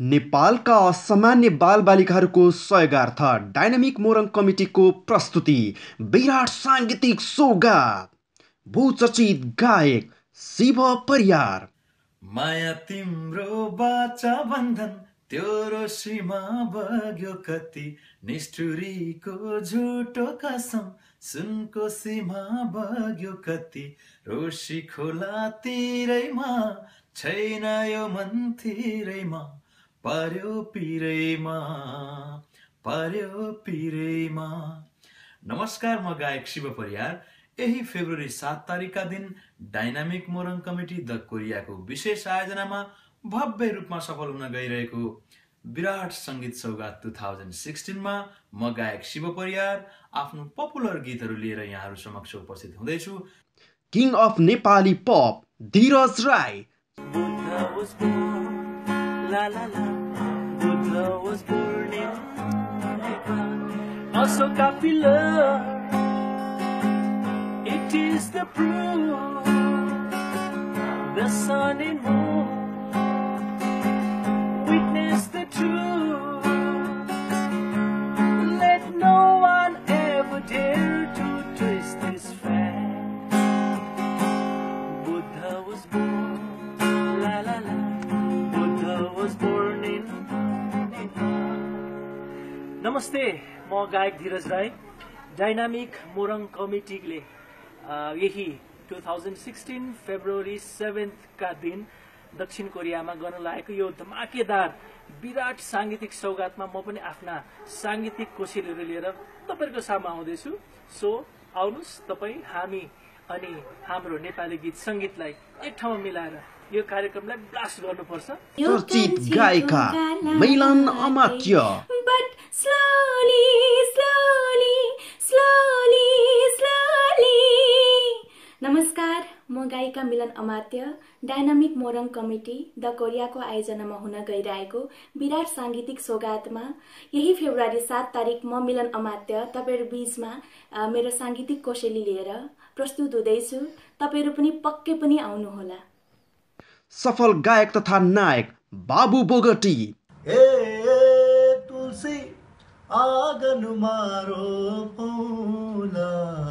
नेपालका असामान्य बालबालिकाहरूको सहयोगार्थ डाइनामिक मोरङ कमिटीको प्रस्तुति विराट साङ्गीतिक सौगात। बहुचर्चित गायक शिव परियार। माया तिम्रो बाचा बन्धन त्यो सीमा बग्यो कति, निष्ठुरीको झुटो कसम सुनको सीमा बग्यो कति, रोशी खोला तिरैमा छैन यो मन्थिरैमा, पर्यो पिरैमा। नमस्कार, म गायक शिव परियार। यही फेब्रुअरी 7 तारिकका दिन डाइनामिक मोरङ कमिटी द कोरियाको विशेष आयोजनामा भव्य रूपमा सफल हुन गइरहेको विराट सङ्गीत सौगात 2016 मा म गायक शिव परियार आफ्नो पपुलर गीतहरू लिएर यहाँहरू समक्ष उपस्थित हुँदैछु। King of Nepali pop Dhiraj Rai. It is the proof, the sun and moon witness the truth. Let no one ever dare to twist this fact. Buddha was born, la la la. Buddha was born in Nepal. Namaste, म गायक Dhiraj Rai. Dynamic Morang कमिटीले यही 2016 February 7 का दिन दक्षिण कोरियामा गर्न लागेको यो धमाकेदार विराट साङ्गीतिक सौगातमा म पनि आफ्ना साङ्गीतिक कोसेलीहरू लिएर तपाईहरुको सामु आउँदैछु। सो आउनुस्, तपाई हामी अनि हाम्रो नेपाली गीत संगीतलाई एक ठाउँमा मिलाएर यो कार्यक्रमलाई ब्लास्ट गर्नुपर्छ। चर्चित गायिका मिलन अमात्य। But slowly, slowly, slowly, slowly. नमस्कार, म गायिका Milan Amatya. Dynamic Morang committee the कोरियाको आयोजनामा हुन गइरहेको विराट साङ्गीतिक सौगातमा यही फेब्रुअरी 7 तारिक म मिलन अमात्य तपाईहरु बीचमा मेरो साङ्गीतिक कोसेली लिएर प्रस्तुत हुँदैछु। तपाईहरु पनि पक्कै पनि आउनुहोला। सफल गायक तथा नायक बाबु बोगटी। तुलसी आगन मारो पौला,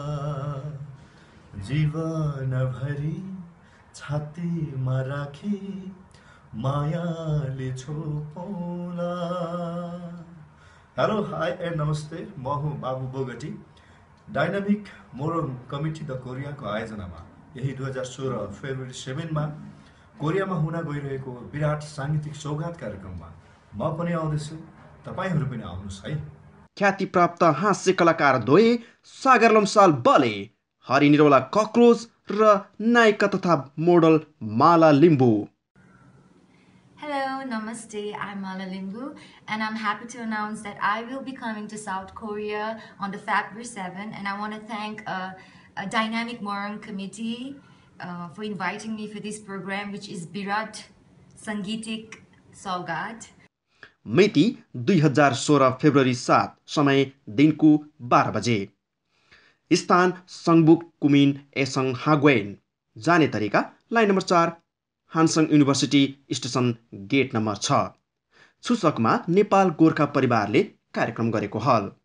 जीवन भरी छातीमा राखी मायाले छोपौला। हेलो, हाई एन्ड नमस्ते, म हुँ Babu Bogati. Dynamic Morang committee the कोरियाको आयोजनामा यही 2016 फेब्रुअरी 7 मा कोरियामा हुन गइरहेको विराट साङ्गीतिक सौगात कार्यक्रममा म पनि आउँदैछु। तपाईहरु पनि आउनुस् है। ख्याति प्राप्त हास्य कलाकार द्वय सागर लम्साल बले, हरि निरौला कक्रोच र नायिका तथा मोडल माला Limbu. Hello, namaste, I'm Mala Limbu and I'm happy to announce that I will be coming to South Korea on the February 7 and I want to thank a Dynamic Moran committee for inviting me for this program which is Virat Sangeetik Saugat. मिति 2016 February 7, समय दिनको 12 बजे। स्थान सङ्गबुक cumin एसङ हाग्वेन। जाने तरिका line number 4 Hansung university station gate number 6। सूचकमा नेपाल गोर्खा परिवारले कार्यक्रम गरेको हल।